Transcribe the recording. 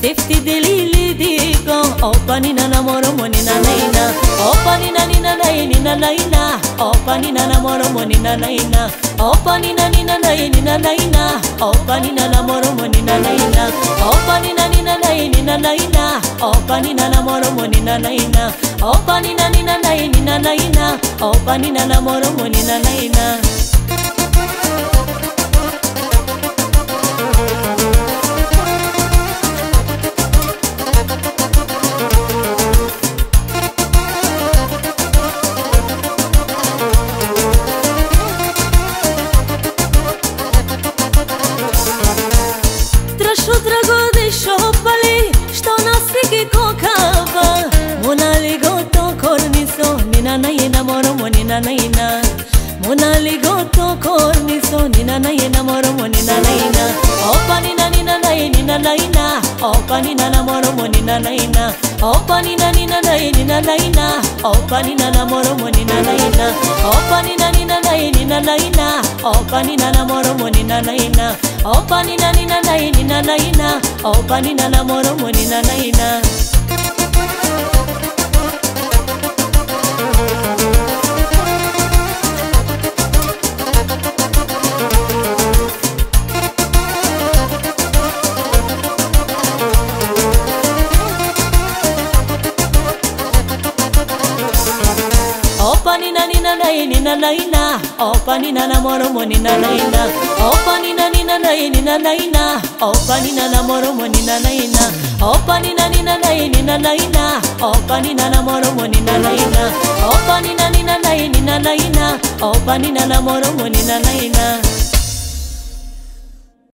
Sefti delili dico Opa nina namoro monina naina Opa nina nina naina naina Opa nina namoro monina naina Opa nina nina naina naina Opa nina namoro monina naina Opa nina nina naina naina Opa nina namoro monina naina Opa nina nina naina naina Opa nina namoro monina naina Trašu drago de šopali, što nasiki kokava Monali goto korniso, nina naina moromo nina naina Monali goto korniso, nina naina moromo nina naina Opa nina nina naina naina Opa nina namoromo nina naina Opa nina nina naina naina Opa nina namoromo nina naina Opa nina nina naina naina Opa nina namoromo nina naina Opa nina nina naina naina Opa nina namoromo nina naina Opa nina nina naina naina Opa nina namoromo nina naina Opa nina nina naina naina Opa nina namoromo nina naina Opa nina nina naina naina Opa nina namoromo nina naina Opa nina nina naina naina Opa nina namoromo nina naina